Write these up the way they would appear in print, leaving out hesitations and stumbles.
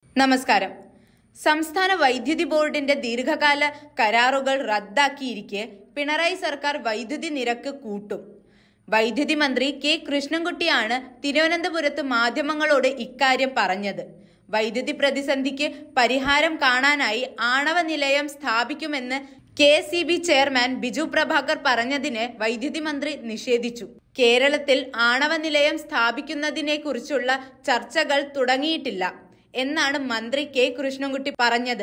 നമസ്കാരം. സംസ്ഥാന വൈദ്യുതി ബോർഡിന്റെ ദീർഘകാല കരാറുകൾ റദ്ദാക്കിയിരിക്കെ പിണറായി സർക്കാർ വൈദ്യുതി നിരക്ക് കൂട്ടും. വൈദ്യുതി മന്ത്രി കെ കൃഷ്ണൻകുട്ടിയാണ് തിരുവനന്തപുരത്ത് മാധ്യമങ്ങളോട് ഇക്കാര്യം പറഞ്ഞത്. വൈദ്യുതി പ്രതിസന്ധിക്ക് പരിഹാരം കാണാനായി ആണവ നിലയം സ്ഥാപിക്കുമെന്ന് KSEB ചെയർമാൻ ബിജു പ്രഭാകർ പറഞ്ഞതിനെ വൈദ്യുതി മന്ത്രി നിഷേധിച്ചു. കേരളത്തിൽ ആണവ നിലയം സ്ഥാപിക്കുന്നതിനെക്കുറിച്ചുള്ള ചർച്ചകൾ തുടങ്ങിയിട്ടില്ല എന്നാണ് മന്ത്രി കെ കൃഷ്ണൻകുട്ടി പറഞ്ഞത്.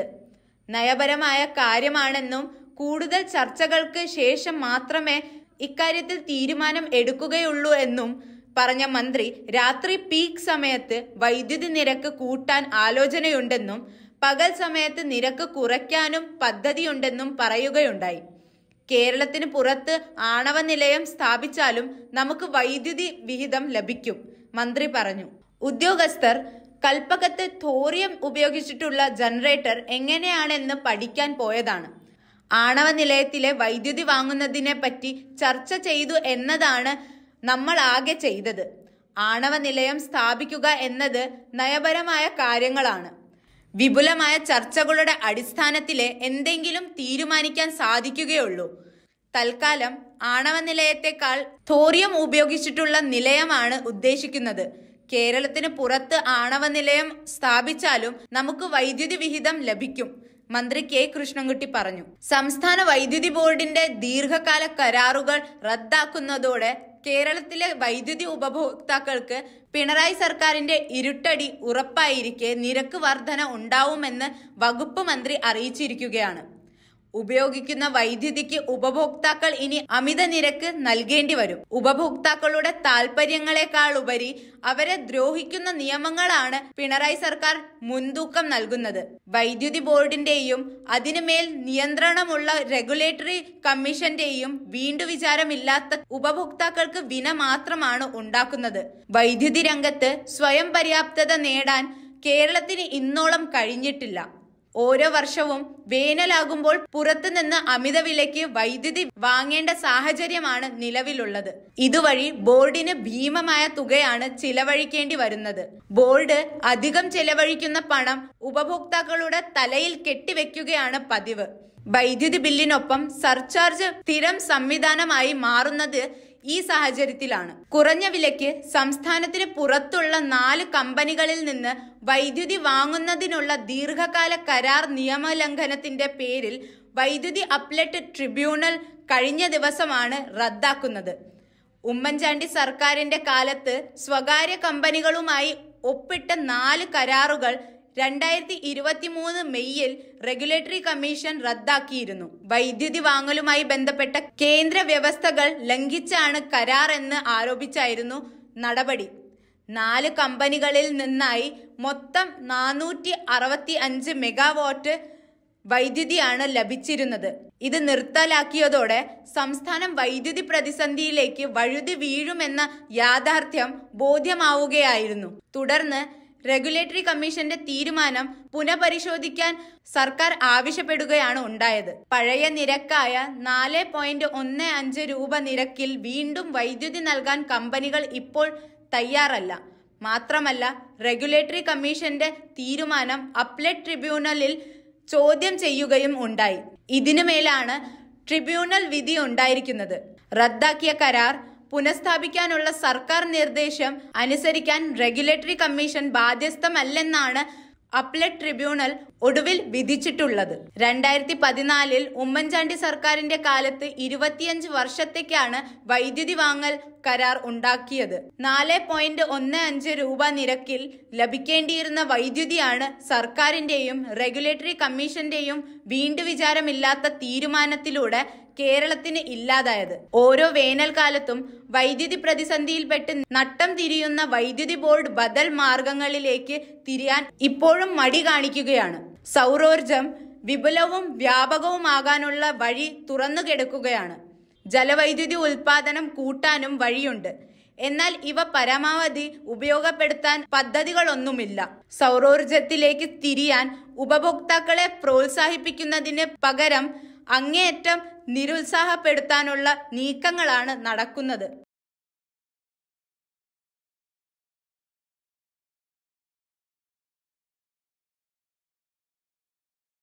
നയപരമായ കാര്യമാണെന്നും കൂടുതൽ ചർച്ചകൾക്ക് ശേഷം മാത്രമേ ഇക്കാര്യത്തിൽ തീരുമാനം എടുക്കുകയുള്ളൂ എന്നും പറഞ്ഞ മന്ത്രി രാത്രി പീക്ക് സമയത്ത് വൈദ്യുതി നിരക്ക് കൂട്ടാൻ ആലോചനയുണ്ടെന്നും പകൽ സമയത്ത് നിരക്ക് കുറയ്ക്കാനും പദ്ധതിയുണ്ടെന്നും പറയുകയുണ്ടായി. കേരളത്തിന് പുറത്ത് ആണവ നിലയം സ്ഥാപിച്ചാലും നമുക്ക് വൈദ്യുതി വിഹിതം ലഭിക്കും, മന്ത്രി പറഞ്ഞു. ഉദ്യോഗസ്ഥർ കൽപ്പകത്ത് തോറിയം ഉപയോഗിച്ചിട്ടുള്ള ജനറേറ്റർ എങ്ങനെയാണെന്ന് പഠിക്കാൻ പോയതാണ്. ആണവ നിലയത്തിലെ വൈദ്യുതി വാങ്ങുന്നതിനെ പറ്റി ചർച്ച ചെയ്തു എന്നതാണ് നമ്മൾ ആകെ ചെയ്തത്. ആണവ നിലയം സ്ഥാപിക്കുക എന്നത് നയപരമായ കാര്യങ്ങളാണ്. വിപുലമായ ചർച്ചകളുടെ അടിസ്ഥാനത്തിലെ എന്തെങ്കിലും തീരുമാനിക്കാൻ സാധിക്കുകയുള്ളൂ. തൽക്കാലം ആണവ നിലയത്തെക്കാൾ തോറിയം ഉപയോഗിച്ചിട്ടുള്ള നിലയമാണ് ഉദ്ദേശിക്കുന്നത്. കേരളത്തിന് പുറത്ത് ആണവ നിലയം സ്ഥാപിച്ചാലും നമുക്ക് വൈദ്യുതി വിഹിതം ലഭിക്കും, മന്ത്രി കെ കൃഷ്ണൻകുട്ടി പറഞ്ഞു. സംസ്ഥാന വൈദ്യുതി ബോർഡിന്റെ ദീർഘകാല കരാറുകൾ റദ്ദാക്കുന്നതോടെ കേരളത്തിലെ വൈദ്യുതി ഉപഭോക്താക്കൾക്ക് പിണറായി സർക്കാരിന്റെ ഇരുട്ടടി ഉറപ്പായിരിക്കെ നിരക്ക് വർധന ഉണ്ടാവുമെന്ന് വകുപ്പ് മന്ത്രി അറിയിച്ചിരിക്കുകയാണ്. ഉപയോഗിക്കുന്ന വൈദ്യുതിക്ക് ഉപഭോക്താക്കൾ ഇനി അമിത നിരക്ക് നൽകേണ്ടി വരും. ഉപഭോക്താക്കളുടെ താൽപര്യങ്ങളെക്കാളുപരി അവരെ ദ്രോഹിക്കുന്ന നിയമങ്ങളാണ് പിണറായി സർക്കാർ മുൻതൂക്കം നൽകുന്നത്. വൈദ്യുതി ബോർഡിന്റെയും അതിനുമേൽ നിയന്ത്രണമുള്ള റെഗുലേറ്ററി കമ്മീഷന്റെയും വീണ്ടുവിചാരമില്ലാത്ത ഉപഭോക്താക്കൾക്ക് വിന മാത്രമാണ് ഉണ്ടാക്കുന്നത്. വൈദ്യുതി രംഗത്ത് സ്വയം പര്യാപ്തത നേടാൻ കേരളത്തിന് ഇന്നോളം കഴിഞ്ഞിട്ടില്ല. ഓരോ വർഷവും വേനലാകുമ്പോൾ പുറത്തുനിന്ന് അമിത വിലയ്ക്ക് വൈദ്യുതി വാങ്ങേണ്ട സാഹചര്യമാണ് നിലവിലുള്ളത്. ഇതുവഴി ബോർഡിന് ഭീമമായ തുകയാണ് ചിലവഴിക്കേണ്ടി വരുന്നത്. ബോർഡ് അധികം ചിലവഴിക്കുന്ന പണം ഉപഭോക്താക്കളുടെ തലയിൽ കെട്ടിവെക്കുകയാണ് പതിവ്. വൈദ്യുതി ബില്ലിനൊപ്പം സർചാർജ് സ്ഥിരം സംവിധാനമായി മാറുന്നത് ഈ സാഹചര്യത്തിലാണ്. കുറഞ്ഞ വിലയ്ക്ക് സംസ്ഥാനത്തിന് പുറത്തുള്ള 4 കമ്പനികളിൽ നിന്ന് വൈദ്യുതി വാങ്ങുന്നതിനുള്ള ദീർഘകാല കരാർ നിയമലംഘനത്തിന്റെ പേരിൽ വൈദ്യുതി അപ്പലേറ്റ് ട്രിബ്യൂണൽ കഴിഞ്ഞ ദിവസമാണ് റദ്ദാക്കുന്നത്. ഉമ്മൻചാണ്ടി സർക്കാരിന്റെ കാലത്ത് സ്വകാര്യ കമ്പനികളുമായി ഒപ്പിട്ട 4 കരാറുകൾ 2023 മെയ്യിൽ റെഗുലേറ്ററി കമ്മീഷൻ റദ്ദാക്കിയിരുന്നു. വൈദ്യുതി വാങ്ങലുമായി ബന്ധപ്പെട്ട കേന്ദ്ര വ്യവസ്ഥകൾ ലംഘിച്ചാണ് കരാർ എന്ന് ആരോപിച്ചായിരുന്നു നടപടി. 4 കമ്പനികളിൽ നിന്നായി മൊത്തം 465 മെഗാവാട്ട് വൈദ്യുതിയാണ് ലഭിച്ചിരുന്നത്. ഇത് നിർത്തലാക്കിയതോടെ സംസ്ഥാനം വൈദ്യുതി പ്രതിസന്ധിയിലേക്ക് വഴുതി വീഴുമെന്ന യാഥാർത്ഥ്യം ബോധ്യമാവുകയായിരുന്നു. തുടർന്ന് റെഗുലേറ്ററി കമ്മീഷന്റെ തീരുമാനം പുനഃപരിശോധിക്കാൻ സർക്കാർ ആവശ്യപ്പെടുകയാണ് ഉണ്ടായത്. പഴയ നിരക്കായ 4.15 രൂപ നിരക്കിൽ വീണ്ടും വൈദ്യുതി നൽകാൻ കമ്പനികൾ ഇപ്പോൾ തയ്യാറല്ല. മാത്രമല്ല, റെഗുലേറ്ററി കമ്മീഷന്റെ തീരുമാനം അപ്പലേറ്റ് ട്രിബ്യൂണലിൽ ചോദ്യം ചെയ്യുകയും ഉണ്ടായി. ഇതിനുമേലാണ് ട്രിബ്യൂണൽ വിധി ഉണ്ടായിരിക്കുന്നത്. റദ്ദാക്കിയ കരാർ പുനഃസ്ഥാപിക്കാനുള്ള സർക്കാർ നിർദ്ദേശം അനുസരിക്കാൻ റെഗുലേറ്ററി കമ്മീഷൻ ബാധ്യസ്ഥമല്ലെന്നാണ് അപ്പലേറ്റ് ട്രിബ്യൂണൽ ഒടുവിൽ വിധിച്ചിട്ടുള്ളത്. 2014 ഉമ്മൻചാണ്ടി സർക്കാരിന്റെ കാലത്ത് 25 വർഷത്തേക്കാണ് വൈദ്യുതി വാങ്ങൽ കരാർ ഉണ്ടാക്കിയത്. 4.15 രൂപ നിരക്കിൽ ലഭിക്കേണ്ടിയിരുന്ന വൈദ്യുതിയാണ് സർക്കാരിന്റെയും റെഗുലേറ്ററി കമ്മീഷന്റെയും വീണ്ടുവിചാരമില്ലാത്ത തീരുമാനത്തിലൂടെ കേരളത്തിന് ഇല്ലാതായത്. ഓരോ വേനൽക്കാലത്തും വൈദ്യുതി പ്രതിസന്ധിയിൽപ്പെട്ട് നട്ടം തിരിയുന്ന വൈദ്യുതി ബോർഡ് ബദൽ മാർഗങ്ങളിലേക്ക് തിരിയാൻ ഇപ്പോഴും മടി കാണിക്കുകയാണ്. സൗരോർജം വിപുലവും വ്യാപകവുമാകാനുള്ള വഴി തുറന്നു കിടക്കുകയാണ്. ജലവൈദ്യുതി ഉൽപാദനം കൂട്ടാനും വഴിയുണ്ട്. എന്നാൽ ഇവ പരമാവധി ഉപയോഗപ്പെടുത്താൻ പദ്ധതികളൊന്നുമില്ല. സൗരോർജത്തിലേക്ക് തിരിയാൻ ഉപഭോക്താക്കളെ പ്രോത്സാഹിപ്പിക്കുന്നതിന് പകരം അങ്ങേയറ്റം നിരുത്സാഹപ്പെടുത്താനുള്ള നീക്കങ്ങളാണ് നടക്കുന്നത്.